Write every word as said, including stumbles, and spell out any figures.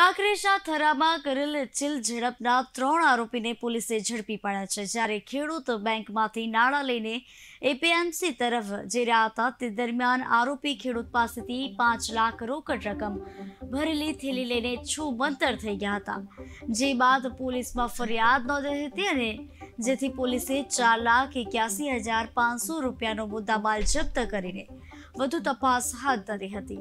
કાંકરેજના થરામાં કરેલ ચીલ ઝડપના ત્રણ આરોપીને પોલીસે ઝડપી પાડ્યા છે, જ્યારે ખેડૂત બેંકમાંથી નાણાં લઈને એપીએમસી તરફ જઈ રહ્યા હતા તે દરમિયાન આરોપી ખેડૂત પાસેથી પાંચ લાખ રોકડ રકમ ભરેલી થેલી લઈને છૂમંતર થઈ ગયા હતા, જે બાદ પોલીસમાં ફરિયાદ નોંધાઈ હતી અને જેથી પોલીસે ચાર લાખ એક્યાસી હજાર પાંચસો રૂપિયાનો મુદ્દામાલ જપ્ત કરીને વધુ તપાસ હાથ ધરી હતી.